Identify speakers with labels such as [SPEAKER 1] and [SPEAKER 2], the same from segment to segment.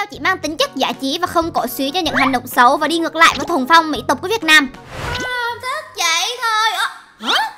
[SPEAKER 1] video chỉ mang tính chất giải trí và không cổ suý cho những hành động xấu và đi ngược lại với thuần phong mỹ tục của Việt Nam. Thức vậy thôi. Hả?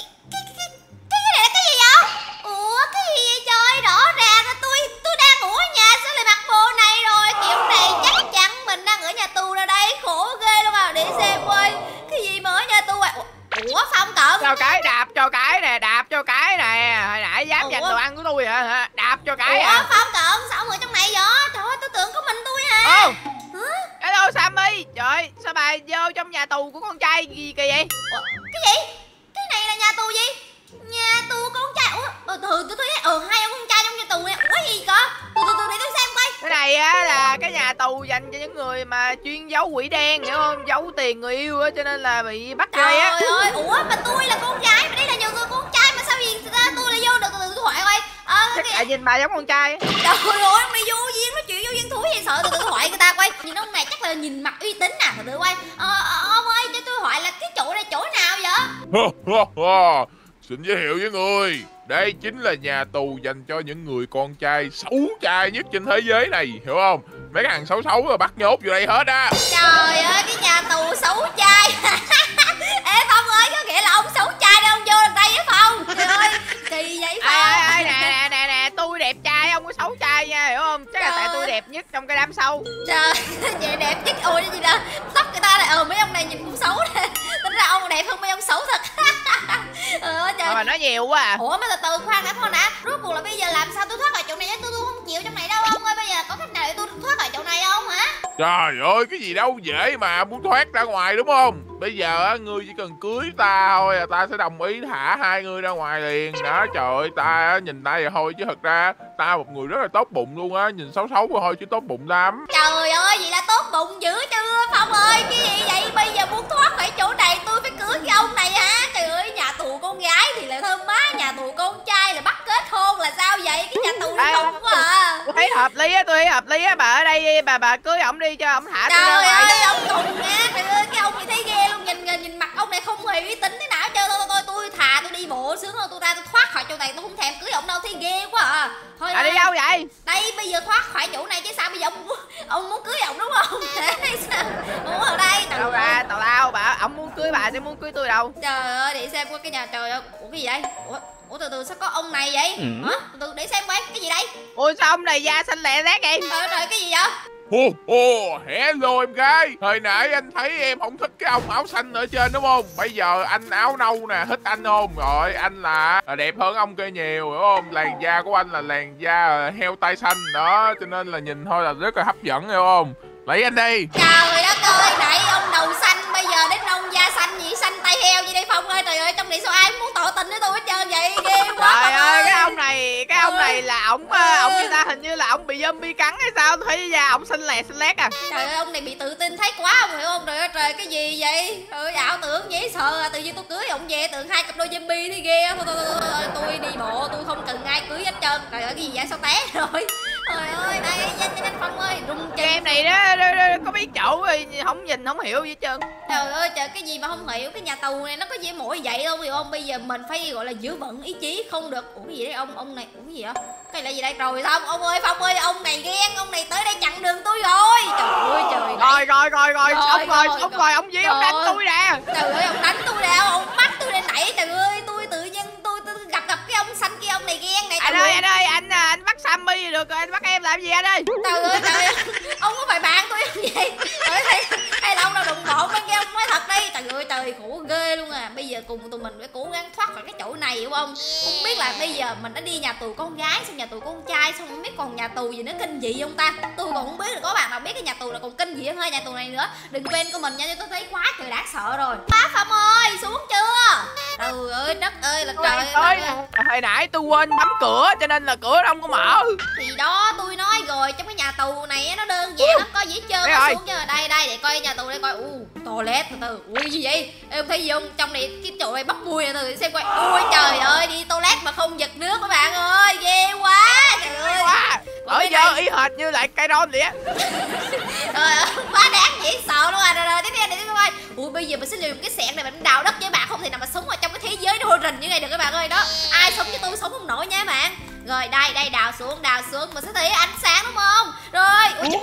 [SPEAKER 1] Cái này là cái gì vậy? Ủa cái gì vậy trời? Rõ ràng là tôi đang ngủ ở nhà, sao lại mặc bộ này rồi? Kiểu này chắc chắn mình đang ở nhà tù rồi đây, khổ ghê luôn à. Để xem coi cái gì mà ở nhà tù à. Ủa Phong Cận,
[SPEAKER 2] cho cái đạp cho cái nè, đạp cho cái nè, hồi nãy dám giành đồ ăn của tôi hả? Đạp cho cái à.
[SPEAKER 1] Phong Cận sao ở trong này vậy? Trời ơi tôi tưởng có mình tôi à.
[SPEAKER 2] Hello Sammy, trời sao bà vô trong nhà tù của con trai gì kỳ vậy?
[SPEAKER 1] Cái gì? Cái này là nhà tù gì? Nhà tù con trai? Tôi thấy hai ông con trai trong nhà tù này. Ủa gì cơ? Từ để tôi xem coi.
[SPEAKER 2] Cái này á là cái nhà tù dành cho những người mà chuyên giấu quỷ đen, hiểu không? Giấu tiền người yêu á, cho nên là bị bắt chơi á.
[SPEAKER 1] Trời ơi, ủa mà tôi là con gái mà đây là nhiều người con trai mà sao gì tôi lại vô được từ thoại coi.
[SPEAKER 2] Chắc tại nhìn bà giống con trai.
[SPEAKER 1] Trời ơi, mày vô duyên nói chuyện vô duyên thú gì sợ từ thoại người ta coi. Nhìn ông này chắc là nhìn mặt uy tín nè, từ quay. Ông ơi cho tôi hỏi là cái chỗ này chỗ nào vậy?
[SPEAKER 3] Xin giới thiệu với người, đây chính là nhà tù dành cho những người con trai xấu trai nhất trên thế giới này, hiểu không? Mấy cái thằng xấu xấu rồi bắt nhốt vô đây hết á.
[SPEAKER 1] Trời ơi, cái nhà tù xấu trai. Ê Phong ơi, có nghĩa là ông xấu trai nên ông vô được đây với Phong. Trời ơi, kỳ vậy Phong.
[SPEAKER 2] Nè, tôi đẹp trai, ông có xấu trai nha, hiểu không? Chắc là tại tôi đẹp nhất trong cái đám sâu.
[SPEAKER 1] Trời, vậy đẹp nhất. Ôi cái gì đó, tóc người ta lại mấy ông này nhìn cũng xấu nè. Tính ra ông đẹp hơn mấy ông xấu thật. Trời.
[SPEAKER 2] Mà nói nhiều quá à.
[SPEAKER 1] Ủa mà từ khoan đã con đã. Rốt cuộc là bây giờ làm sao tôi thoát khỏi chỗ này chứ tôi không chịu trong này đâu ông ơi. Bây giờ có cách nào để tôi thoát khỏi chỗ này không hả?
[SPEAKER 3] Trời ơi, cái gì đâu dễ mà muốn thoát ra ngoài đúng không? Bây giờ á, ngươi chỉ cần cưới ta thôi, ta sẽ đồng ý thả hai người ra ngoài liền. Đó, trời ơi, ta nhìn ta vậy thôi chứ thật ra ta một người rất là tốt bụng luôn á, nhìn xấu xấu thôi chứ tốt bụng lắm.
[SPEAKER 1] Trời ơi, vậy là tốt bụng dữ chưa Phong ơi? Cái gì vậy? Bây giờ muốn thoát khỏi chỗ này tôi phải cưới cái ông này hả? Trời ơi, nhà tù con gái thì lại thơm má, nhà tù con trai là bắt kết hôn là sao vậy? Cái nhà tù nó khùng quá à.
[SPEAKER 2] Tôi thấy hợp lý á, bà ở đây bà cưới ổng đi cho ổng thả tôi ra ngoài.
[SPEAKER 1] Trời ơi, ông khùng nha. Trời ơi, cái ông này thấy ghê luôn, nhìn mặt ông này không hề uy tín thế nào chứ. Tôi thà tôi đi bộ sướng hơn, tôi thoát khỏi chỗ này tôi không thèm cưới ông đâu, thấy ghê quá à. Thôi
[SPEAKER 2] đi đâu vậy?
[SPEAKER 1] Đây bây giờ thoát khỏi chỗ này chứ sao bây giờ ông muốn cưới ông đúng không? Thế hay sao? Ủa ở đây
[SPEAKER 2] đâu ra tào lao bà, ổng muốn cưới bà chứ muốn cưới tôi đâu.
[SPEAKER 1] Trời ơi, để xem qua cái nhà. Trời ơi, ủa cái gì đây? Ủa từ sao có ông này vậy? Hả? Từ để xem coi cái gì đây?
[SPEAKER 2] Ôi sao ông này da xanh lẹ lét vậy?
[SPEAKER 1] Trời cái gì vậy?
[SPEAKER 3] Hello em gái. Hồi nãy anh thấy em không thích cái ông áo xanh ở trên đúng không? Bây giờ anh áo nâu nè, thích anh không? Rồi anh là đẹp hơn ông kia nhiều, hiểu không? Làn da của anh là làn da heo tai xanh đó, cho nên là nhìn thôi là rất là hấp dẫn, hiểu không? Lấy anh đi.
[SPEAKER 1] Trời đất ơi, nãy ông đầu xanh bây giờ đến ông da xanh gì, xanh tay heo gì đây Phong ơi. Trời ơi, trong này sao ai muốn tỏ tình với tôi hết trơn vậy? Ghê quá.
[SPEAKER 2] Trời ơi, cái ông này là ổng người ta hình như là ổng bị zombie cắn hay sao, tôi thấy da ổng xanh lét à.
[SPEAKER 1] Trời ơi, ông này bị tự tin thấy quá ông hiểu không? Trời ơi trời, cái gì vậy? Trời ảo tưởng dễ sợ à. Tự nhiên tôi cưới ông về tưởng hai cặp đôi zombie thì ghê. Thôi tôi đi bộ, tôi không cần ai cưới hết trơn. Trời ơi cái gì vậy, sao té rồi? Trời ơi, đây anh Phong ơi, rung chân.
[SPEAKER 2] Em này đó có biết chỗ rồi không nhìn không hiểu gì hết trơn.
[SPEAKER 1] Trời ơi trời, cái gì mà không hiểu, cái nhà tù này nó có gì mỗi vậy đâu hiểu không? Bây giờ mình phải gọi là giữ vững ý chí không được. Ủa cái gì đấy ông này, ủa cái gì vậy? Cái là gì đây? Rồi xong ông ơi Phong ơi, ông này ghen, ông này tới đây chặn đường tôi rồi. Trời ơi trời. Rồi
[SPEAKER 2] ông gì ông đánh tôi nè.
[SPEAKER 1] Trời ơi ông đánh tôi nè, ông bắt tôi lên nãy. Trời ơi tôi tự nhiên tôi gặp cái ông xanh kia, ông này ghen này.
[SPEAKER 2] Anh ơi anh bắt Sammy được rồi, anh bắt em làm gì anh ơi?
[SPEAKER 1] Trời ơi ông có phải bạn tôi không vậy? Hay là ông nào đụng bọn bên kia ông nói thật đi. Trời ơi trời, khổ ghê luôn à. Bây giờ cùng tụi mình phải cố gắng thoát khỏi cái chỗ này hiểu không? Không biết là bây giờ mình đã đi nhà tù con gái xong nhà tù con trai, xong không biết còn nhà tù gì nữa kinh dị không ta? Tôi còn không biết, là có bạn nào biết cái nhà tù là còn kinh dị hơn hai nhà tù này nữa đừng quên của mình nha, tôi thấy quá trời đáng sợ rồi. Bác Phong ơi xuống chưa? Trời ơi đất ơi là trời ơi.
[SPEAKER 2] Hồi nãy tôi quên bấm cửa cho nên là cửa không có mở.
[SPEAKER 1] Thì đó tôi nói rồi, trong cái nhà tù này nó đơn giản lắm, có gì hết trơn. Nó xuống chưa? Đây để coi nhà tù đây coi. Toilet từ ui gì vậy? Em thấy gì không? Trong này cái chỗ này bốc mùi nè, từ xem coi. Ui trời ơi, đi toilet mà không giật nước các bạn ơi, ghê quá. Trời ơi.
[SPEAKER 2] Ở giờ y hệt như lại cây ron vậy á.
[SPEAKER 1] Trời ơi, quá đáng dễ sợ luôn à. Rồi tiếp theo coi. Ui bây giờ mình sẽ dùng cái xẹt này mình đào đất với bạn, không thể nào mà sống ở trong cái thế giới đô rình như này được các bạn ơi. Đó, ai sống với tôi sống không nổi nha các bạn. Rồi đây đào xuống mình sẽ thấy ánh sáng đúng không? Rồi, ui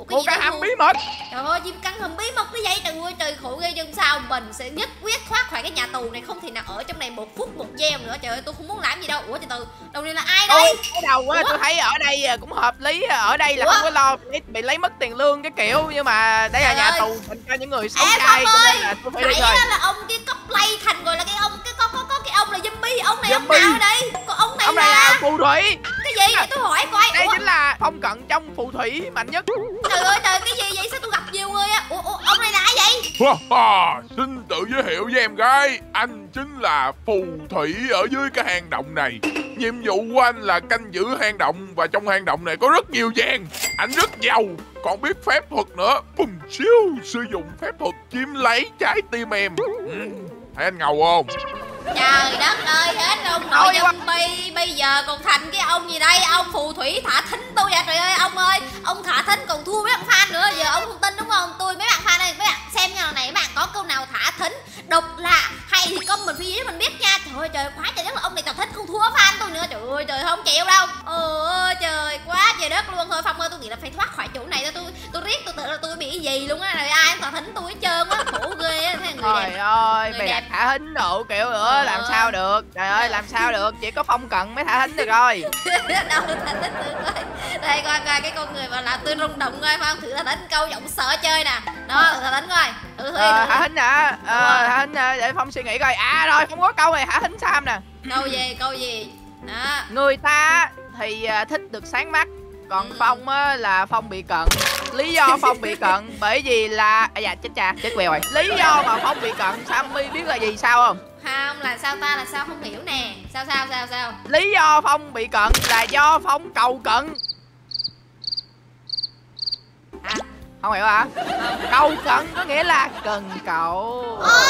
[SPEAKER 2] Một cái hầm bí mật.
[SPEAKER 1] Trời ơi, chim căn hầm bí mật như vậy. Trời ơi trời, khổ ghê. Nhưng sao mình sẽ nhất quyết thoát khỏi cái nhà tù này, không thể nào ở trong này 1 phút 1 giây nữa. Trời ơi, tôi không muốn làm gì đâu. Ủa từ từ, đầu này là ai đây?
[SPEAKER 2] Cái đầu á, tôi thấy ở đây cũng hợp lý. Ở đây là không có lo bị lấy mất tiền lương cái kiểu, nhưng mà đây là nhà tù dành cho những người xấu trai, cho nên là tôi phải đi thôi.
[SPEAKER 1] Là ông cái cosplay thành rồi là cái ông có cái ông là zombie. Ông này ông nào ở đây? Còn ông này
[SPEAKER 2] là phù thủy.
[SPEAKER 1] Cái gì vậy? Tôi hỏi coi.
[SPEAKER 2] Đây chính là phong cận trong phù thủy mạnh nhất.
[SPEAKER 1] Trời ơi trời, cái gì vậy? Sao tôi gặp nhiều người á? Ủa ông này là ai vậy?
[SPEAKER 3] Xin tự giới thiệu với em gái, anh chính là phù thủy ở dưới cái hang động này. Nhiệm vụ của anh là canh giữ hang động, và trong hang động này có rất nhiều vàng. Anh rất giàu, còn biết phép thuật nữa. Bùm chiêu, sử dụng phép thuật chiếm lấy trái tim em. Thấy anh ngầu không?
[SPEAKER 1] Trời đất ơi, hết ông nội zombie, bây giờ còn thành cái ông gì đây? Ông phù thủy thả thính tôi vậy. Trời ơi ông ơi, ông thả thính còn thua mấy bạn fan nữa. Giờ ông không tin đúng không? Tôi mấy bạn fan này, mấy bạn xem như này, mấy bạn có câu nào thả thính độc lạ hay thì comment phía dưới mình biết nha. Trời ơi trời, quá trời đất là ông này thả thính không thua fan tôi nữa. Trời ơi trời, không chịu đâu. Ôi trời, quá trời đất luôn. Thôi Phong ơi, tôi nghĩ là phải thoát khỏi chỗ này. Tôi riết tôi tưởng là tôi bị gì luôn á. Rồi ai thả thính tôi hết trơn á, khổ ghê á.
[SPEAKER 2] Trời ơi, mày đặt thả thính độ kiểu nữa làm sao được. Trời ơi, làm sao được, chỉ có phong cận mới thả thính được rồi.
[SPEAKER 1] Đâu thả thính được rồi. Đây coi cái con người mà làm tôi rung động coi Phong, thử thả thính câu giọng sợ chơi nè. Đó, thả thính coi.
[SPEAKER 2] Thả thính hả? Thả thính để Phong suy nghĩ coi. À rồi, không có câu này thả thính Sam nè.
[SPEAKER 1] Câu gì? Đó.
[SPEAKER 2] Người ta thì thích được sáng mắt, còn Phong á là Phong bị cận. Lý do Phong bị cận bởi vì là dạ chết cha, chết quèo rồi. Lý do mà Phong bị cận Sammy biết là gì sao không?
[SPEAKER 1] Không, là sao ta, là sao không hiểu nè. Sao?
[SPEAKER 2] Lý do Phong bị cận là do Phong cầu cận. Không hiểu hả? Cầu cận có nghĩa là cần cậu.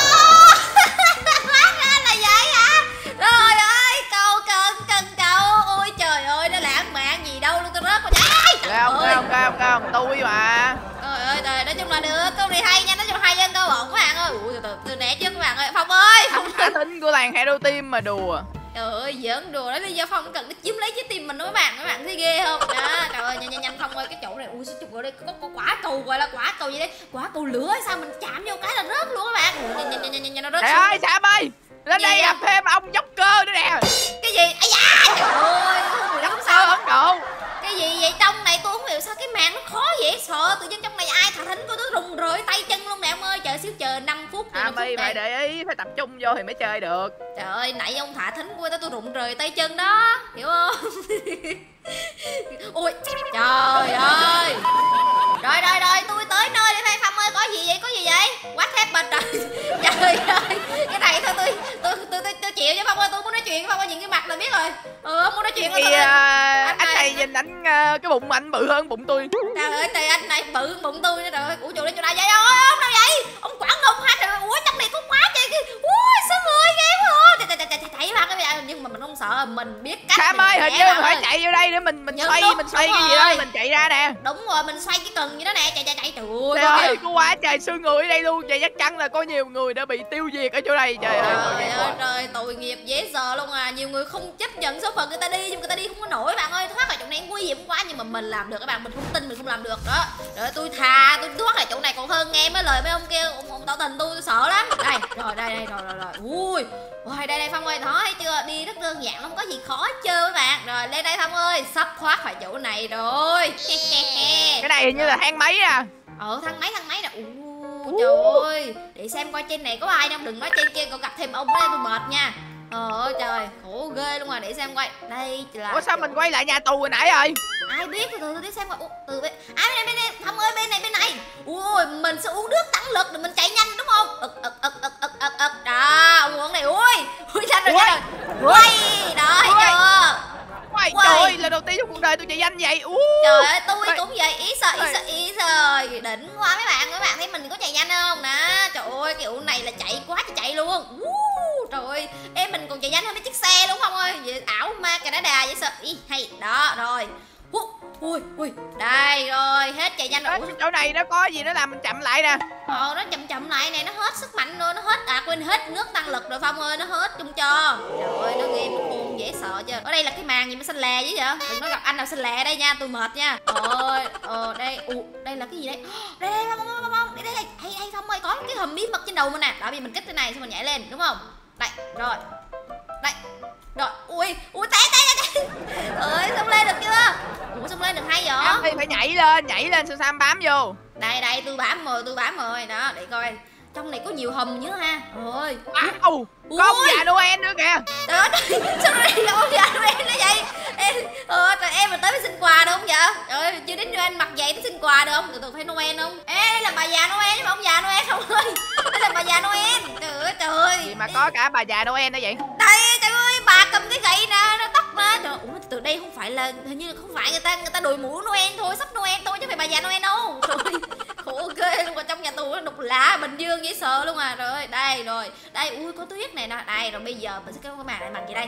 [SPEAKER 1] Hóa ra là vậy hả? Trời ơi, cần cậu. Ôi trời ơi, nó lãng mạn gì đâu luôn, tôi rớt vào
[SPEAKER 2] Không, tôi mà.
[SPEAKER 1] Trời ơi trời, nói chung là được, câu này hay nha, nói chung hay hơn câu ổn các bạn ơi. Ui từ né trước các bạn ơi. Phong ơi,
[SPEAKER 2] Phong thả thính của làng Hero Team mà đùa.
[SPEAKER 1] Trời ơi, giỡn đùa đó, lý do Phong cần nó chiếm lấy trái tim mình đó các bạn thấy ghê không? Đó, trời ơi, nhanh Phong ơi, cái chỗ này, ui sao chụp ở đây có quả cầu, gọi là quả cầu gì đấy, quả cầu lửa hay sao, mình chạm vô cái là rớt luôn các bạn. Nhanh nó rớt.
[SPEAKER 2] Trời ơi, Sam ơi, lên đây gặp thêm ông dốc cơ nữa nè.
[SPEAKER 1] Cái gì? Ây da, trời ơi,
[SPEAKER 2] dốc cơ Ấn Độ.
[SPEAKER 1] Cái gì vậy? Trong này tôi không hiểu sao cái màn nó khó dễ sợ, tự nhiên trong này ai thả thính tôi rùng rời tay chân luôn nè ông ơi. Chờ xíu, chờ 5 phút.
[SPEAKER 2] Mày phải để ý, phải tập trung vô thì mới chơi được.
[SPEAKER 1] Trời ơi, nãy ông thả thính của tôi rụng rời tay chân đó, hiểu không? Ui, trời ơi. Rồi, tôi tới nơi để Phong ơi, có gì vậy? What happened trời? Trời ơi, cái này thôi tôi chịu chứ Phong ơi, tôi muốn nói chuyện với Phong ơi, nhìn cái mặt là biết rồi. Không muốn nói chuyện với tôi.
[SPEAKER 2] Anh này nhìn anh cái bụng anh bự hơn bụng tôi.
[SPEAKER 1] Trời ơi, trời, anh này bự hơn bụng tôi nữa. Trời ơi, ủa chỗ đây vậy ơi, ông đâu vậy? Ông Quảng Đông ha. Trời ơi, ủa trong này có quá trời kia. Ui sao người ghê quá. Chạy vào cái này, nhưng mà mình không sợ, mình biết cách.
[SPEAKER 2] Sam ơi, hình như phải chạy vô đây để mình xoay cái gì đó, mình chạy ra nè.
[SPEAKER 1] Đúng rồi, mình xoay cái cần gì đó nè, chạy.
[SPEAKER 2] Trời ơi, có quá trời xương người ở đây luôn. Vậy chắc chắn là có nhiều người đã bị tiêu diệt ở chỗ này. Trời
[SPEAKER 1] ơi, tội nghiệp dễ sợ luôn à. Nhiều người không chấp nhận số phận người ta đi, nhưng người ta đi không có nổi bạn ơi. Thoát khỏi chỗ này nguy hiểm quá, nhưng mà mình làm được các bạn, mình không tin mình không làm được đó. Rồi tôi thoát khỏi chỗ này còn hơn nghe mấy lời mấy ông kia, ông tỏ tình tôi sợ lắm. Đây rồi. Ui, đây Phong ơi, đó thấy chưa, đi rất đơn giản, không có gì khó hết trơn các bạn. Rồi lên đây Phong ơi, sắp thoát khỏi chỗ này rồi.
[SPEAKER 2] Cái này hình như là thang máy à.
[SPEAKER 1] Thang máy nè. Trời ơi, để xem coi trên này có ai không, đừng nói trên kia cậu gặp thêm ông đó tôi mệt nha. Ôi trời, khổ ghê luôn à, để xem coi. Đây là.
[SPEAKER 2] Ủa sao mình quay lại nhà tù hồi nãy rồi?
[SPEAKER 1] Ai biết, từ để xem coi. Từ bên. Bên đây, Phong ơi, bên này. Ui, mình sẽ uống nước tăng lực để mình chạy nhanh đúng không? Đó, uống này. Ui nhanh rồi. Quay, đó thấy chưa?
[SPEAKER 2] Trời ơi, lần đầu tiên trong cuộc đời tôi chạy nhanh vậy.
[SPEAKER 1] Trời ơi, tôi cũng vậy. Ý rồi, đỉnh quá mấy bạn thấy mình có chạy nhanh không nè. Trời ơi, kiểu này là chạy quá chạy luôn. Trời ơi, em mình còn chạy nhanh hơn mấy chiếc xe đúng không ơi? Vậy ảo ma Canada vậy sao? Hay đó rồi. Ui, đây rồi, hết chạy nhanh rồi.
[SPEAKER 2] Chỗ này nó có gì nó làm mình chậm lại nè.
[SPEAKER 1] Nó chậm lại nè, nó hết sức mạnh rồi, nó hết quên hết nước tăng lực rồi Phong ơi, nó hết chung cho. Trời ơi, nó ghê nó khôn dễ sợ chưa. Ở đây là cái màng gì mà xanh lè chứ vậy? Đừng có gặp anh nào xanh lè ở đây nha, tôi mệt nha. Đây, đây là cái gì đây? Đây đây Phong, đây hay Phong ơi, có cái hầm bí mật trên đầu mình nè. Đó, bây giờ mình kích cái này xong mình nhảy lên đúng không? Đây, rồi. Đây. Rồi, ui té. Ơi, xong lên được chưa? Ủa xong lên được hay vậy?
[SPEAKER 2] Phải nhảy lên Sam bám vô.
[SPEAKER 1] Đây, tôi bám rồi. Đó, để coi. Trong này có nhiều hầm nữa ha. Rồi.
[SPEAKER 2] Wow, có ông già Noel nữa kìa.
[SPEAKER 1] Trời ơi, sao đây là ông già Noel nữa vậy? Trời em mà tới mới xin quà được không vậy? Trời ơi, chưa đến Noel mặc vậy tới xin quà được không? Tụi phải Noel không? Ê, đây là bà già Noel chứ mà ông già Noel không ơi. Đây là bà già Noel. Trời.
[SPEAKER 2] Gì mà có cả bà già Noel nữa vậy?
[SPEAKER 1] Đây, trời ơi, bà cầm cái gậy nè, nó tóc nè. Trời, ủa từ đây không phải là, hình như không phải người ta đội mũ Noel thôi, sắp Noel thôi chứ không phải bà già Noel đâu. Trời, khổ ghê luôn, trong nhà tù nó đục lạ Bình Dương dễ sợ luôn à. Rồi, đây rồi. Đây, ui có tuyết này nè. Đây rồi bây giờ mình sẽ có cái màn này, màn gì đây?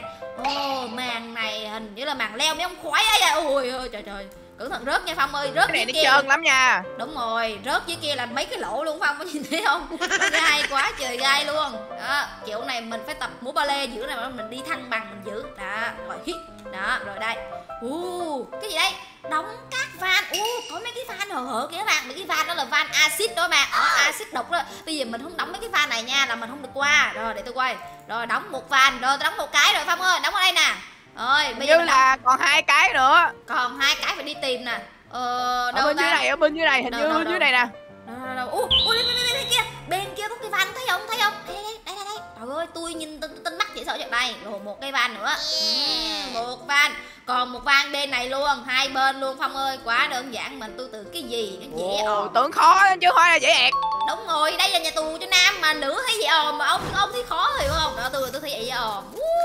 [SPEAKER 1] Màn này hình như là màn leo mấy ông khoái ấy à. Ui trời. Cẩn thận rớt nha Phong ơi, rớt
[SPEAKER 2] cái này
[SPEAKER 1] dưới
[SPEAKER 2] nó trơn lắm nha.
[SPEAKER 1] Đúng rồi, rớt dưới kia là mấy cái lỗ luôn Phong, có nhìn thấy không? Gai quá trời gai luôn. Đó, kiểu này mình phải tập múa ballet giữ này, mình đi thăng bằng mình giữ. Đó, rồi hít. Đó, rồi đây. Cái gì đây? Đóng các van. Có mấy cái van hở kìa các bạn. Mấy cái van đó là van axit đó bạn. Axit độc đó. Bây giờ mình không đóng mấy cái van này nha là mình không được qua. Rồi để tôi quay. Rồi đóng một van, rồi tôi đóng một cái rồi Phong ơi, đóng ở đây nè. Rồi bây giờ
[SPEAKER 2] là còn 2 cái nữa.
[SPEAKER 1] Còn 2 cái phải đi tìm nè.
[SPEAKER 2] Ở bên dưới này, hình như bên dưới này nè.
[SPEAKER 1] Đâu. Bên kia. Bên kia có cái van thấy không? Đây. Trời ơi, tôi nhìn tinh mắt dễ sợ vậy. Đây, rồi một cái van nữa. Một van. Còn một van bên này luôn, 2 bên luôn Phong ơi, quá đơn giản. Mình tôi tưởng cái gì nó dễ ồn.
[SPEAKER 2] Tưởng khó chứ không phải là dễ ẹt.
[SPEAKER 1] Đúng rồi, đây là nhà tù cho nam mà nữ thấy dễ ồn mà ông thấy khó rồi đúng không? Đó, tôi thấy vậy dễ ồn.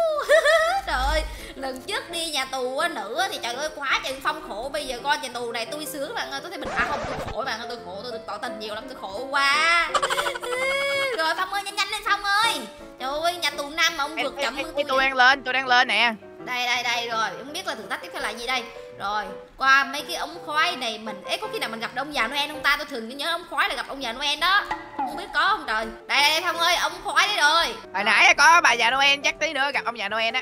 [SPEAKER 1] Trời ơi, lần trước đi nhà tù nữ thì trời ơi quá trời Phong khổ. Bây giờ coi nhà tù này tôi sướng bạn ơi, tôi thấy mình không, tôi khổ bạn ơi, tôi khổ, tôi tỏ tình nhiều lắm, tôi khổ quá. Rồi Phong ơi, nhanh lên Phong ơi. Trời ơi, nhà tù nam mà ông vượt chậm hơn
[SPEAKER 2] tôi đang lên nè.
[SPEAKER 1] Đây rồi, không biết là thử thách tiếp theo là gì đây. Rồi, qua mấy cái ống khói này mình có khi nào mình gặp ông già Noel không ta? Tôi thường nhớ ống khói là gặp ông già Noel đó. Không biết có không trời. Đây Phong ơi, ống khói đấy rồi.
[SPEAKER 2] Hồi nãy có bà già Noel, chắc tí nữa gặp ông già Noel á.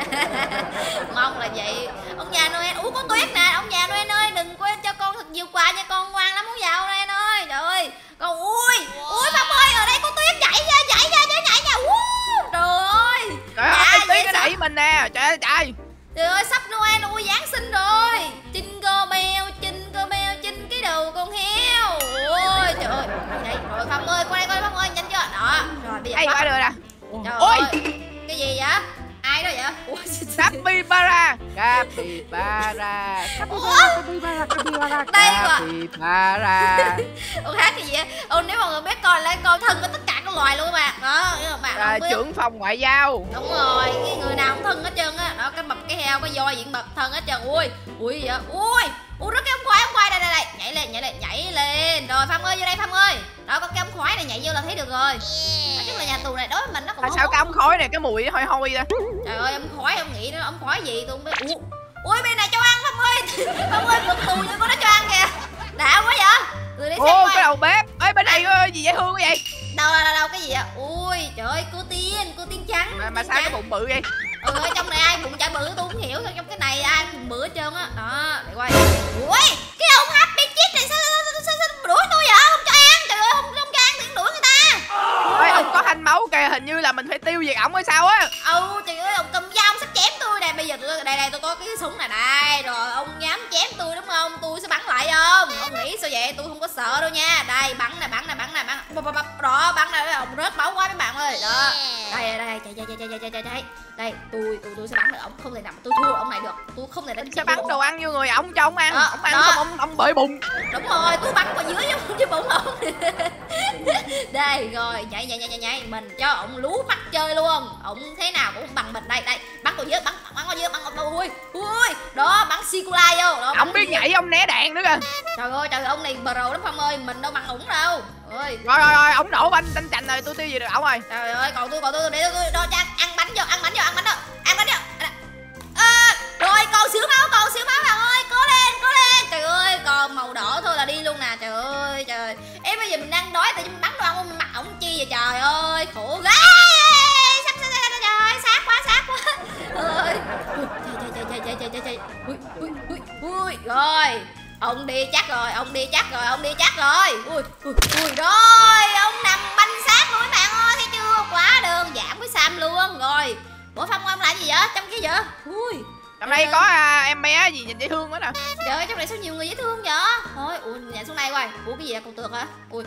[SPEAKER 1] Mong là vậy. Ông già Noel, có tuyết nè. Ông già Noel ơi, đừng quên cho con thật nhiều quà nha, con ngoan lắm ông già Noel ơi. Trời ơi. Con ui Phong ơi, ở đây có tuyết, nhảy nha. Trời ơi.
[SPEAKER 2] Tuyết nó đẩy mình nè. Trời ơi.
[SPEAKER 1] Trời ơi, sắp Noel, Giáng sinh rồi. Chinh chinh cái đầu con heo. Ôi trời ơi. Đây, rồi Phong ơi, qua đây coi Phong ơi, nhanh chưa? Đó. Rồi bây giờ
[SPEAKER 2] qua được nè.
[SPEAKER 1] Trời ơi. Cái gì vậy? Ai đó vậy?
[SPEAKER 2] Capybara.
[SPEAKER 1] Đây mà.
[SPEAKER 2] Capybara.
[SPEAKER 1] Ông hát cái gì vậy? Nếu mọi người biết coi lại coi thân với tất cả các loài luôn các bạn. Đó, bạn không biết.
[SPEAKER 2] Trưởng phòng ngoại giao.
[SPEAKER 1] Đúng rồi, cái người nào cũng thân hết trơn á. Đó, cái mập, cái heo, cái voi diện mập thân hết trơn. Ui vậy. Rất cái ống khoái đây. Nhảy lên. Rồi Phong ơi, vô đây Phong ơi. Đó, có cái ống khoái này nhảy vô là thấy được rồi. Nói chung là nhà tù này đối với mình nó còn
[SPEAKER 2] sao cái ống khói này cái mùi nó hôi ra.
[SPEAKER 1] Trời ơi, ống khói ông nghĩ nó ống khói gì tôi không biết. Ui bên này cho ăn Phong ơi. Phong ơi, vượt tù như có nó cho ăn kìa. Đã quá vậy.
[SPEAKER 2] Cái đầu bếp. Ê bên này gì dễ thương quá vậy?
[SPEAKER 1] Đâu cái gì vậy? Ui trời ơi, cô tiên trắng.
[SPEAKER 2] Mà sao cái bụng bự vậy?
[SPEAKER 1] Ở trong này ai bụng chả bự tôi không hiểu. Sao trong cái này ai bụng bự hết trơn á. Đó, để quay. Ui, cái ông Happy Chip này sao đuổi tôi vậy? Không cho ăn. Trời ơi, không cho ăn thì đuổi người ta.
[SPEAKER 2] Ôi, ông có thanh máu kìa, hình như là mình phải tiêu diệt ổng hay sao á.
[SPEAKER 1] Trời ơi, ông cầm dao sắp chém tôi nè. Bây giờ tôi có cái súng này đây. Rồi ông dám chém tôi đúng không? Tôi sẽ bắn lại không? Ông nghĩ sao vậy? Tôi không có sợ đâu nha. Đây, bắn nè. Đó, bắn nè, ông rớt máu quá mấy bạn ơi. Đó. Đây, chạy. Đây, tôi sẽ bắn được ông, không thể nào mà tôi thua ông này được. Tôi không thể đánh
[SPEAKER 2] sẽ bắn đồ ăn vô người ổng cho ông ăn. Ông ăn xong ông bể bụng.
[SPEAKER 1] Đúng rồi, tôi bắn vào dưới chứ bụng ông. Đây, rồi, nhảy. Mình cho ông lú mắt chơi luôn. Ông thế nào cũng bằng mình. Đây, bắn vào dưới, bắn ui. Đó, bắn Sikulai vô. Đó,
[SPEAKER 2] ông biết nhảy, ông né đạn nữa kìa.
[SPEAKER 1] Trời ơi, ông này pro lắm Phong ơi, mình đâu bằng ổng đâu.
[SPEAKER 2] Rồi, ổng nổ banh đánh chành rồi, tôi tiêu gì được ổng rồi.
[SPEAKER 1] Trời ơi, còn tôi để tôi cho ăn bánh vô. Rồi còn xíu máu bạn ơi, cố lên. Trời ơi, còn màu đỏ thôi là đi luôn nè. Trời ơi. Em bây giờ mình đang đói, tự nhiên mình bắn đồ ăn mặt ổng chi vậy trời ơi, khổ ghê. Trời, sát quá. Ơi. Chạy. Ui. Rồi. Ông đi chắc rồi, ông đi chắc rồi, ông đi chắc rồi. Ui rồi, ông nằm banh xác luôn mấy bạn ơi, thấy chưa? Quá đơn giản với Sam luôn. Rồi, Ủa Phong ông làm gì vậy? Trong cái gì vậy? Ui,
[SPEAKER 2] trong đây có em bé gì nhìn dễ thương quá nè.
[SPEAKER 1] trời ơi, trong này sao nhiều người dễ thương vậy? Thôi, ui, nhảy xuống đây coi. Ủa cái gì vậy? Cầu trượt hả? Ui.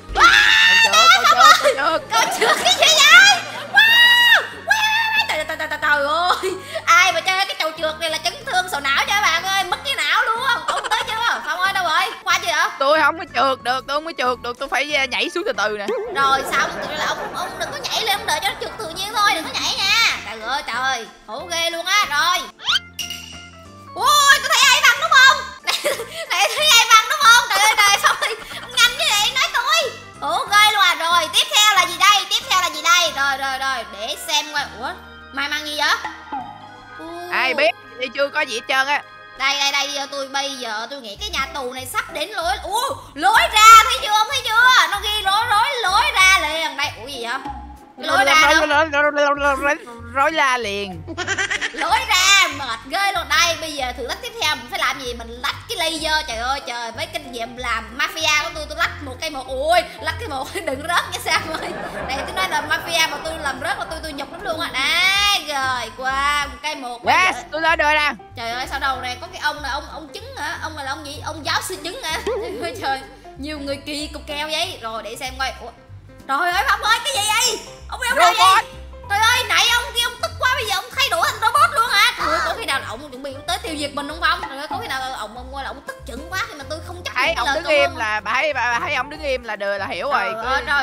[SPEAKER 1] Cầu trượt cái gì vậy? Wow! Trời ơi, ai mà chơi cái trò trượt này là chấn thương sọ não cho các bạn ơi, mất cái não luôn. Ông tới chưa? Phong ơi đâu rồi? Qua chưa vậy?
[SPEAKER 2] Tôi không có trượt được, tôi phải nhảy xuống từ từ nè.
[SPEAKER 1] Rồi xong rồi là ông đừng có nhảy lên, ông đợi cho nó trượt tự nhiên thôi, đừng có nhảy nha. Trời ơi trời, hổ ghê luôn á. Rồi. Ui, có thấy ai bằng đúng không? Này thấy ai bằng đúng không? Trời ơi trời, Phong ơi, ông nhanh như vậy nói tôi. Hổ ghê luôn à. Rồi, tiếp theo là gì đây? Rồi, để xem coi. Ủa, may mắn gì vậy?
[SPEAKER 2] Ai biết, đi chưa có gì hết trơn á.
[SPEAKER 1] Đây bây giờ tôi nghĩ cái nhà tù này sắp đến lối. Lối ra, thấy chưa ông, thấy chưa? Nó ghi lối ra liền. Đây, ủa gì vậy? Cái lối ra
[SPEAKER 2] rối la liền.
[SPEAKER 1] Lối ra mệt ghê luôn. Đây bây giờ thử thách tiếp theo mình phải làm gì? Mình lách cái laser. Trời ơi trời, với kinh nghiệm làm mafia của tôi lách một cây một. Ui, lách cái một đừng rớt nha Sam ơi. Đây tôi nói là mafia mà tôi làm rớt là tôi nhục lắm luôn á. Đấy rồi, qua một cây một.
[SPEAKER 2] Yes, tôi lên rồi nè.
[SPEAKER 1] Trời ơi sao đầu này có cái ông này, ông trứng hả? Ông này là ông gì? Ông giáo sư trứng hả? Trời ơi nhiều người kỳ cục keo vậy. Rồi để xem coi. Ủa, trời ơi Phong ơi, cái gì vậy? Ông đâu vậy? Trời ơi, nãy ông kia ông tức quá, bây giờ ông thay đổi thành robot luôn hả? Trời ơi, có khi nào là ông chuẩn bị tới tiêu diệt mình không Phong? Trời ơi, có khi nào ông là ông tức giận quá khi mà tôi không chấp nhận
[SPEAKER 2] ông đứng im là bà thấy ông đứng im là hiểu rồi.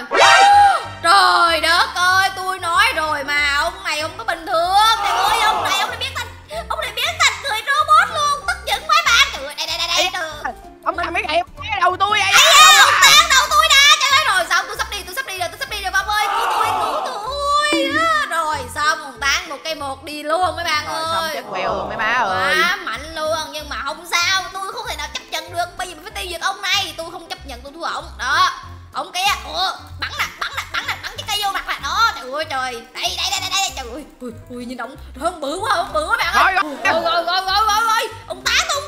[SPEAKER 1] Trời đất ơi, tôi nói rồi mà, ông này không có bình thường. Trời ơi, ông này biến thành người robot luôn, tức giận quá bạn. Trời ơi, đây.
[SPEAKER 2] Ông làm cái này đầu tôi vậy.
[SPEAKER 1] Ông tán đầu tôi nè. Trời ơi, rồi xong tôi sắp đi rồi Phong ơi, cứu tôi. Rồi xong ông tán một cây một đi luôn mấy bạn ơi.
[SPEAKER 2] Xong chết quèo luôn mấy má ơi.
[SPEAKER 1] Quá mạnh luôn, nhưng mà không sao, tôi không thể nào chấp nhận được. Bây giờ mình phải tiêu diệt ông này, tôi không chấp nhận tôi thua ổng. Đó, ông kia, bắn cái cây vô mặt là đó. Trời ơi trời, đây. Trời ơi, ui nhìn ông, ông bự quá bạn ơi. Rồi, ông tán tôi.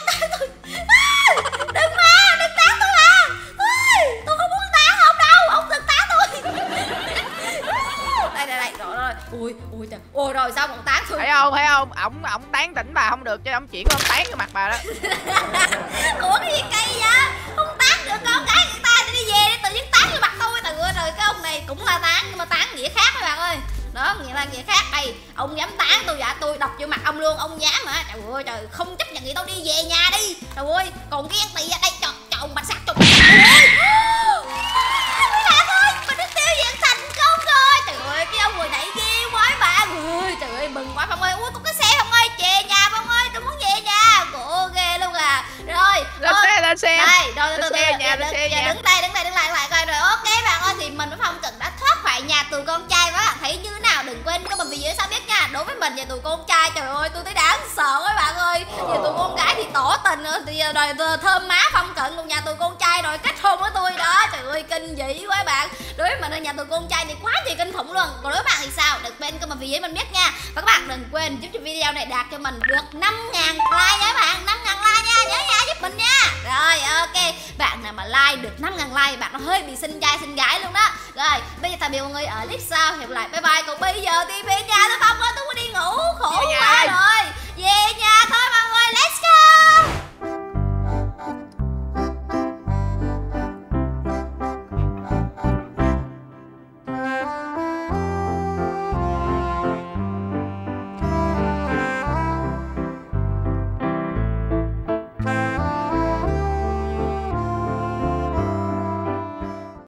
[SPEAKER 1] Đừng tán tôi à. Tôi không muốn tán ông đâu, ông đừng tán tôi. Đây, rồi. Ui trời. Ôi rồi sao ông tán tôi?
[SPEAKER 2] Thấy không? Ổng tán tỉnh bà không được chứ ông chuyển ông tán vô mặt bà đó.
[SPEAKER 1] Ủa cái gì cây vậy? Không tán được con gái người ta đi về đi, tự nhiên tán vô mặt tôi. Trời ơi trời, cái ông này cũng là tán nhưng mà tán nghĩa khác các bạn ơi. Đó, nghĩa khác. Đây, ông dám tán tôi dạ, tôi đập vô mặt ông luôn, ông dám hả? Trời ơi trời, không chấp nhận gì đâu, đi về nhà đi. Trời ơi, còn cái ăn tị ở đây cho ông bạch sắc cho. Bạn ơi, mình đã tiêu diệt thành công rồi. Trời ơi, cái ông người nãy ghê quá bạn ơi. Trời ơi, mừng quá Phong ơi. Ui, có cái xe Phong ơi, về nhà Phong ơi, tôi muốn về nhà. Cổ ghê luôn à. Rồi,
[SPEAKER 2] lên xe.
[SPEAKER 1] Đây, rồi từ
[SPEAKER 2] nhà.
[SPEAKER 1] đứng lại coi. Rồi ok bạn ơi, thì mình với Phong Cận đã thoát khỏi nhà tù con trai. Các bạn thấy như thế nào? Đừng quên comment phía dưới sao biết nha. Đối với mình nhà tù con trai, trời ơi tôi thấy đáng sợ các bạn ơi. Nhà tù con gái thì tỏ tình thì rồi thơm má Phong Cận, còn nhà tù con trai rồi kết hôn với tôi đó. Trời ơi kinh dị quá bạn. Đối với mình ở nhà tù con trai thì quá gì kinh khủng luôn. Còn đối với bạn thì sao? Đừng quên comment phía dưới mình biết nha. Và các bạn đừng quên giúp cho video này đạt cho mình được 5.000 like nha các bạn. 5.000 like nha, nhớ nha, giúp mình nha. Rồi ok, bạn nào mà like được 5.000 like bạn nó hơi bị xinh trai xinh gái luôn đó. Rồi bây giờ tạm biệt mọi người ở clip sau, hẹn gặp lại, bye bye. Còn bây giờ thì về nhà thôi Phong ơi, tôi muốn đi ngủ, khổ quá rồi, về nhà thôi.